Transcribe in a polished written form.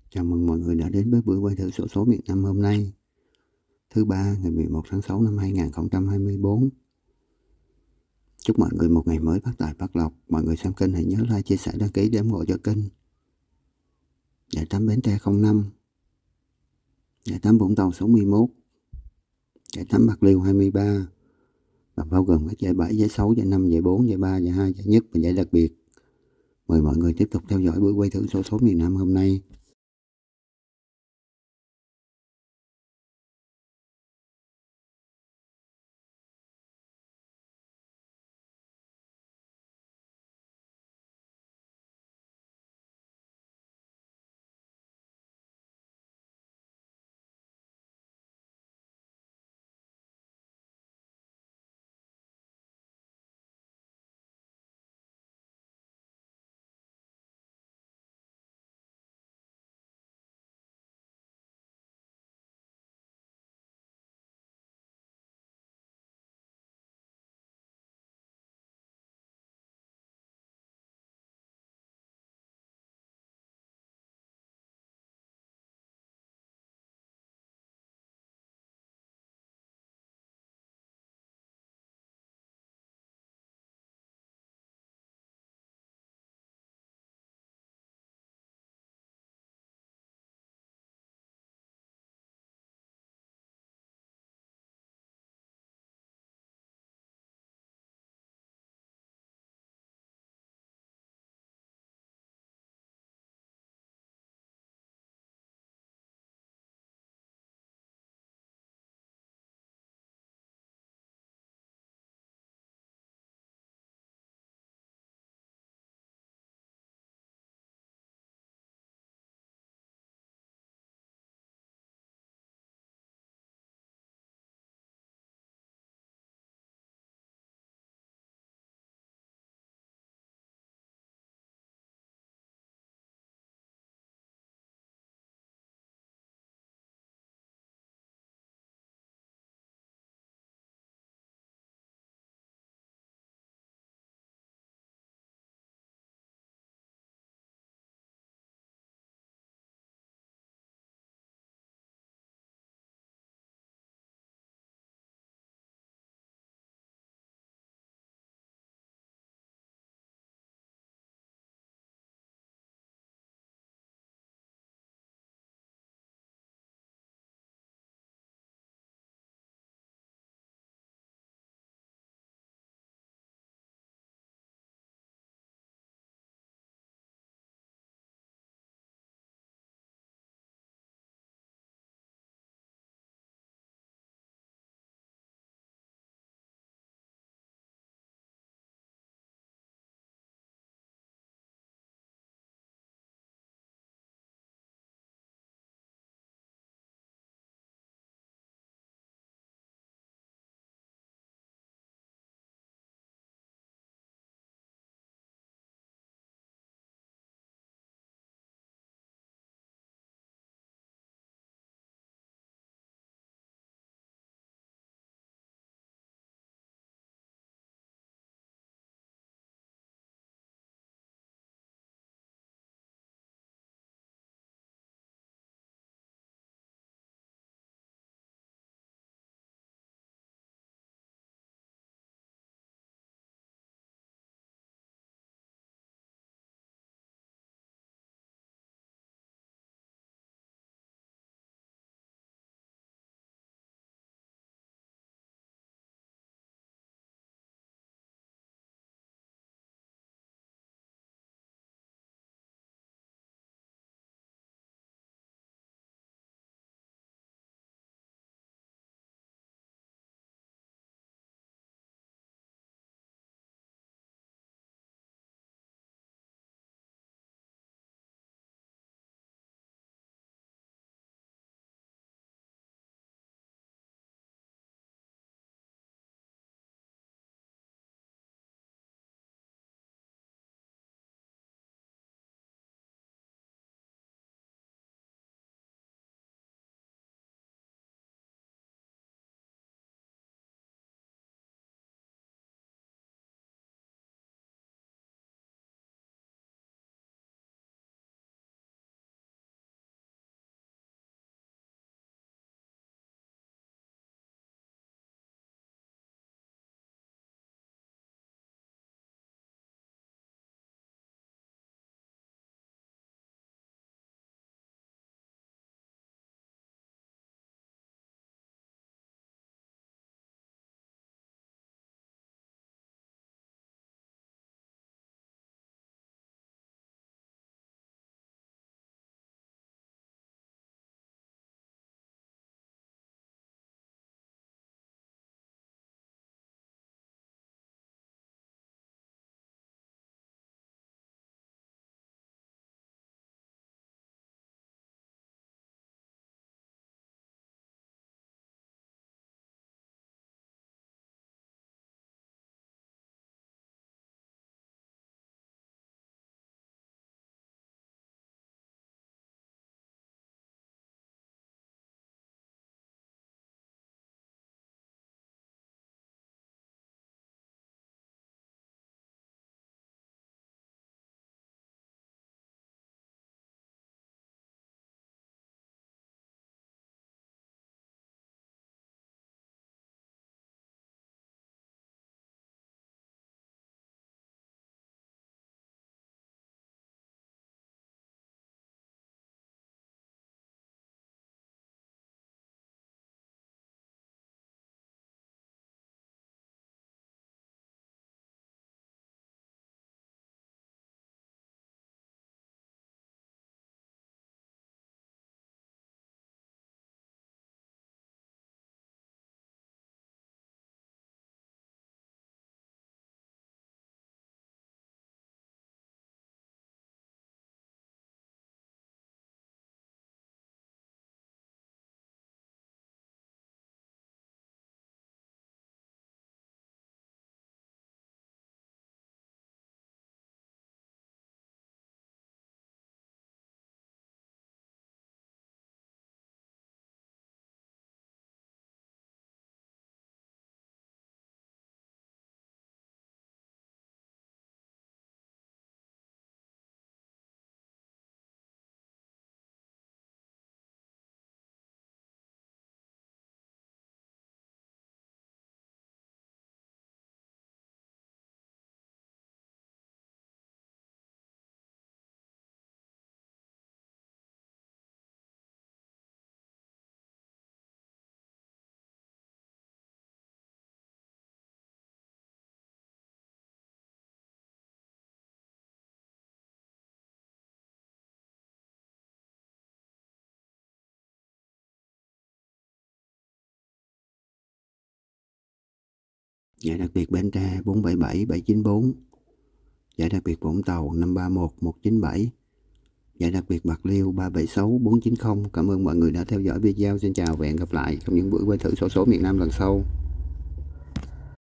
Chào mừng mọi người đã đến với buổi quay thử xổ số miền Nam hôm nay, thứ ba ngày 11 tháng 6 năm 2024. Chúc mọi người một ngày mới phát tài phát lộc. Mọi người xem kênh hãy nhớ like, chia sẻ, đăng ký để ủng hộ cho kênh. Giải 8 Bến Tre 05, giải 8 Vũng Tàu 61, giải 8 Bạc Liêu 23, và bao gồm các giải 7, giải 6, giải 5, giải 4, giải 3, giải 2, giải nhất và giải đặc biệt. Mời mọi người tiếp tục theo dõi buổi quay thử xổ số miền Nam hôm nay. Giải đặc biệt Bến Tre 477 794. Giải đặc biệt Vũng Tàu 531 197. Giải đặc biệt Bạc Liêu 376 490. Cảm ơn mọi người đã theo dõi video. Xin chào và hẹn gặp lại trong những buổi quay thử xổ số miền Nam lần sau.